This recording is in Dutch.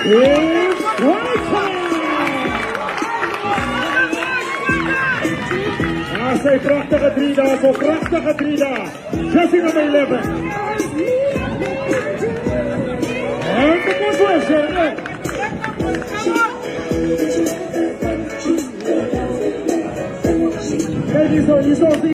is White. Ja, zij prachtige drie daar, zo prachtige drie daar. Jessie nummer 11. En de conclusie. Kijk, hier zo.